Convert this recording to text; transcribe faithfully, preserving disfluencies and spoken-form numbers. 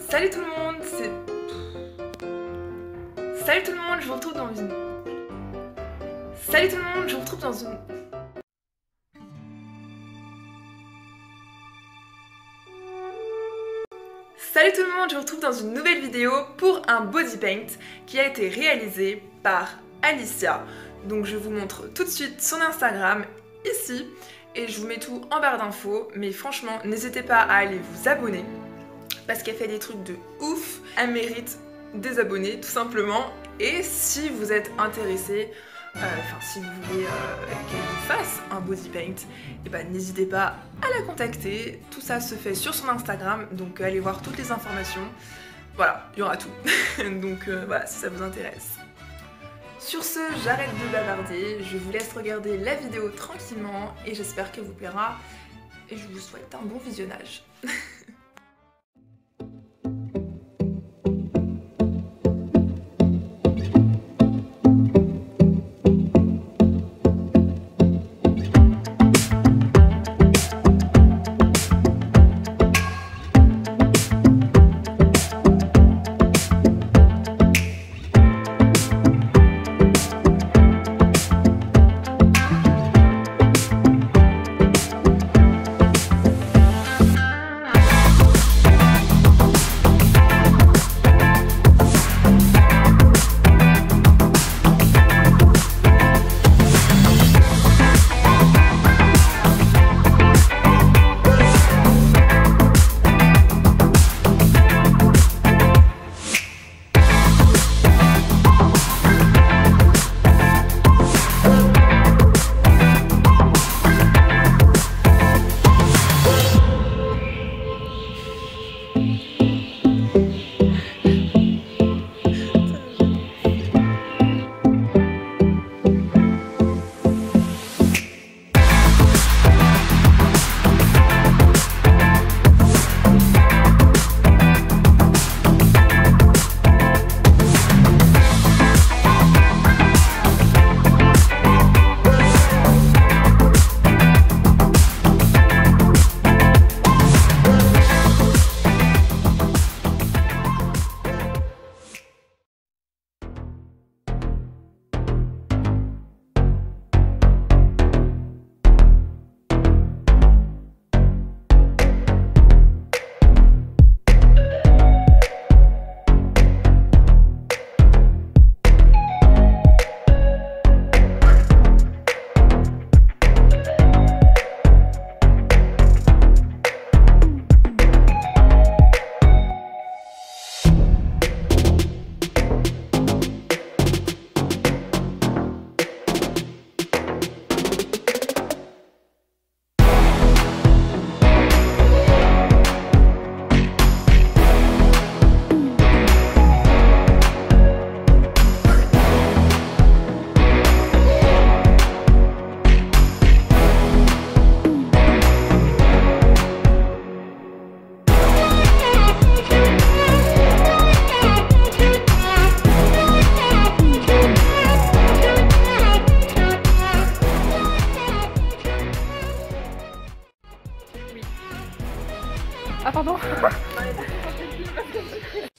Salut tout le monde, c'est... Salut tout le monde, je vous retrouve dans une... Salut tout le monde, je vous retrouve dans une... Salut tout le monde, je vous retrouve dans une nouvelle vidéo pour un body paint qui a été réalisé par Alicia. Donc je vous montre tout de suite son Instagram ici et je vous mets tout en barre d'infos, mais franchement n'hésitez pas à aller vous abonner parce qu'elle fait des trucs de ouf, elle mérite des abonnés tout simplement. Et si vous êtes intéressé, euh, enfin si vous voulez euh, qu'elle vous fasse un body paint, et ben n'hésitez pas à la contacter. Tout ça se fait sur son Instagram, donc allez voir toutes les informations. Voilà, il y aura tout. Donc euh, voilà, si ça vous intéresse. Sur ce, j'arrête de bavarder, je vous laisse regarder la vidéo tranquillement et j'espère qu'elle vous plaira. Et je vous souhaite un bon visionnage. Ah pardon.